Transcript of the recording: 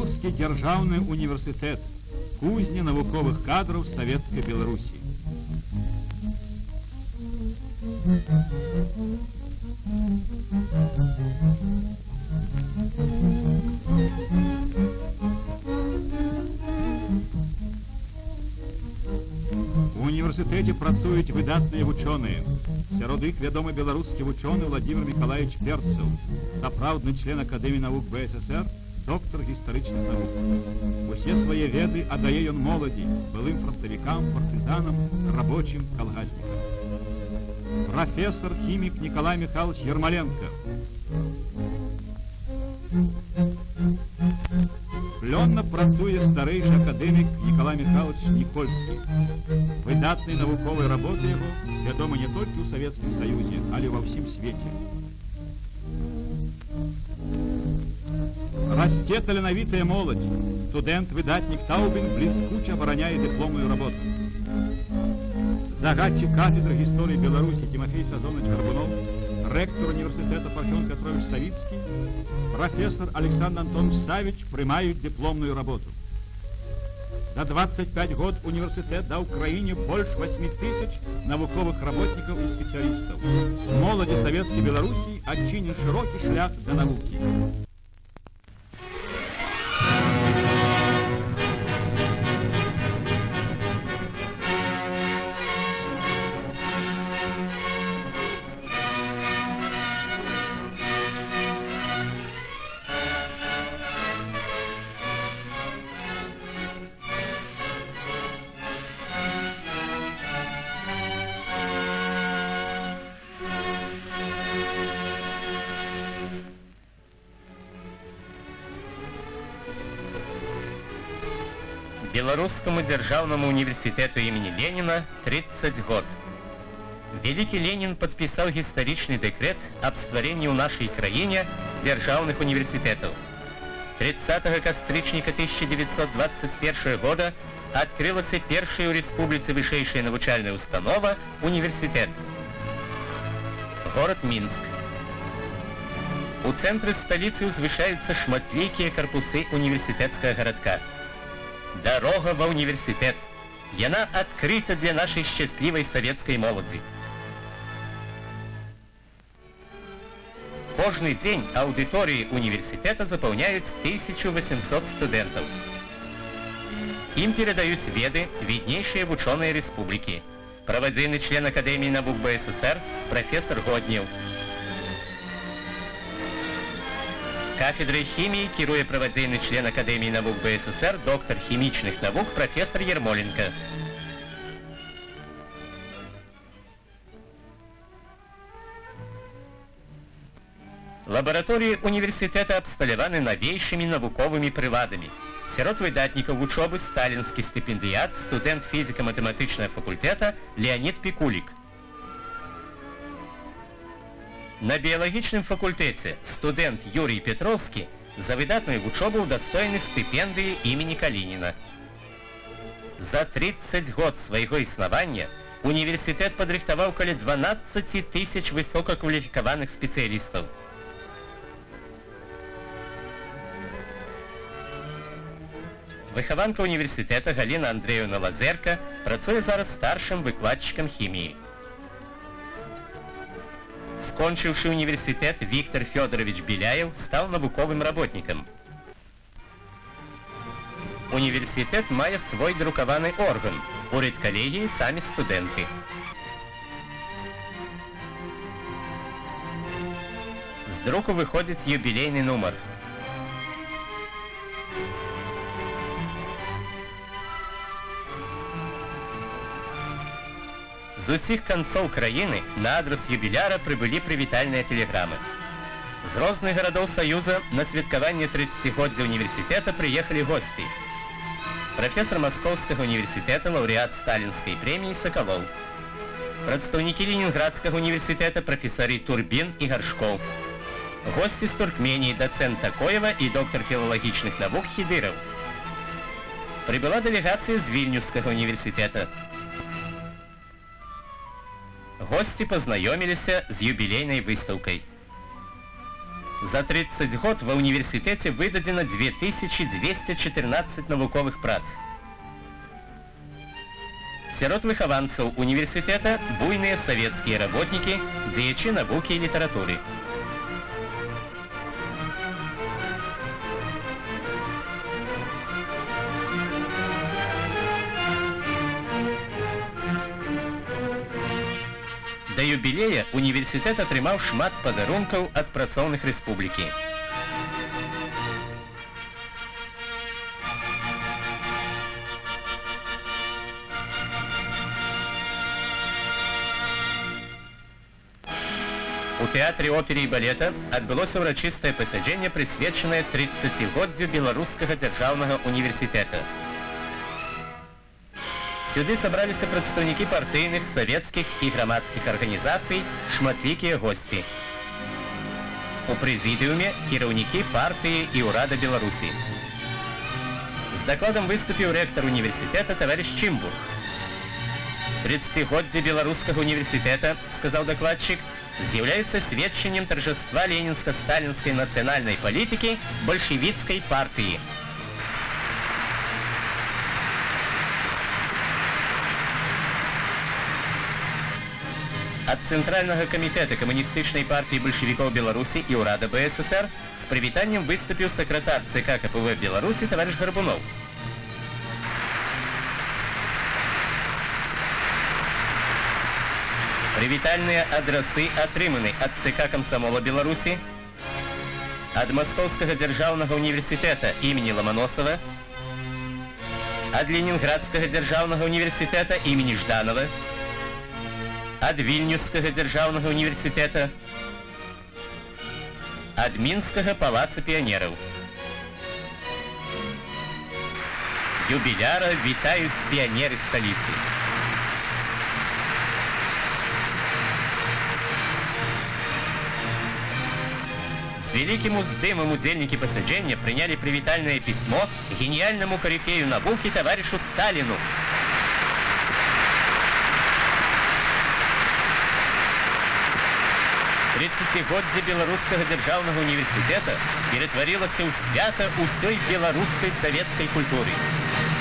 Беларускі дзяржаўны універсітэт, кузня навуковых кадраў Савецкай Беларусі. У універсітэце працуюць выдатныя вучоныя. Сярод іх вядомы беларускі вучоны Владимир Миколаевич Перцаў, сапраўдны член Акадэміі навук БССР, доктор гістарычных навук. Усе свае веды аддае ён моладзі, былым фронтавікам, партызанам, рабочым, калгаснікам. Профессор, хімік Николай Михайлович Ермоленко. Плённа працуе старэйшы акадэмік Николай Михайлович Никольскі. Выдатнай навуковай работы яго вядома не толькі ў Савецкім Саюзе, але ва ўсім свеце. Расце таленавітая моладзь. Студэнт-выдатнік Таубин бліскуча абараняе дыпломную работу. Загадчик кафедры гісторыі Беларусі Тимофей Сазонович Горбунов, ректор універсітэта Парфен Петрович Савицкий, профессор Александр Антонович Савич прымаюць дыпломную работу. За 25 год універсітэт даў краіне больш 8000 навуковых работнікаў і спецыялістаў. Моладзі Савецкай Беларусі адчынен шырокі шлях да навукі. Белорусскому державному университету имени Ленина 30 год. Великий Ленин подписал историчный декрет об створении в нашей краине державных университетов. 30 кастрычника 1921 года открылась первая в республике высшая навучальная установа университет. Город Минск. У центра столицы возвышаются шматликие корпусы университетского городка. Дорога во университет. Яна открыта для нашей счастливой советской молоди. Каждый день аудитории университета заполняют 1800 студентов. Им передают веды виднейшие ученые республики. Праводейный член Академии наук БССР профессор Годнев. Кафедрой химии кируе праводейный член Академии наук БССР, доктор химичных наук профессор Ермоленко. Лаборатории университета обсталяваны новейшими навуковыми приладами. Сярод выдатнікаў вучобы сталинский стипендиат, студент физико-математычнага факультета Леонид Пикулик. На биологичном факультете студент Юрий Петровский за выдатную вучобу удостоены стипендии имени Калинина. За 30 год своего основания университет подрыхтовал около 12 тысяч высококвалификованных специалистов. Выхованка университета Галина Андреевна Лазерка працуе зараз старшим выкладчиком химии. Скончивший университет Виктор Федорович Беляев стал навуковым работником. Университет мае свой друкаваны орган. У редколлегии сами студенты. С друку выходит юбилейный номер. З усіх канцоў краіны на адрес юбіляра прыбылі прывітальныя тэлеграмы. З розных гарадоў Саюза на святкаванне 30-годдзя універсітэта прыехалі госці. Профессор Московского университета, лауреат Сталинской премии Соколов. Прадстаўнікі Ленинградского университета, профессоры Турбин и Горшков. Гости с Туркмении, доцент Такоева и доктор филологичных наук Хидыров. Прибыла делегация из Вильнюсского университета. Гости познакомились с юбилейной выставкой. За 30 год ва універсітэце выдадзена 2214 навуковых прац. Сярод выхаванцаў універсітэта буйныя савецкія работнікі, дзеячы навукі і літаратуры. Да юбілея універсітэт атрымаў шмат падарункаў ад працоўных рэспублікі. У тэатры оперы і балета адбылося ўрачыстае пасяджэнне, прысвечанае 30годдзю Беларускага дзяржаўнага універсітэта. Сюды сабраліся прадстаўнікі партыйных, савецкіх і грамадскіх арганізацый, шматлікія госці. У прэзідыуме кіраўнікі партыі і ўрада Беларусі. З дакладам выступіў рэктар універсітэта таварыш Чымбур. 30годдзе Беларускага універсітэта, сказаў дакладчык, з'яўляецца сведчаннем торжества ленінска-сталінскай нацыянальнай палітыкі бальшавіцкай партыі. Ад Цэнтральнага камітэта камуністычнай партыі бальшавікоў Беларусі і ўрада БССР з прывітаннем выступіў сакратар ЦК КПВ Беларусі таварыш Гарбунов. Прывітальныя адрасы атрыманы ад ЦК Камсамола Беларусі, ад Маскоўскага дзяржаўнага універсітэта імені Ламаносава, ад Ленінградскага дзяржаўнага універсітэта імені Жданова, ад Вільнюсскага дзяржаўнага універсітэта, ад Мінскага палаца піянераў. Юбіляра вітаюць піянеры сталіцы. С великим уздымом удзельники пасяджэння приняли привитальное письмо гениальному корифею науки товарищу Сталину. Тридцатигоддзе Беларускага дзяржаўнага універсітэта ператварылася ў свята ўсёй беларускай савецкай культуры.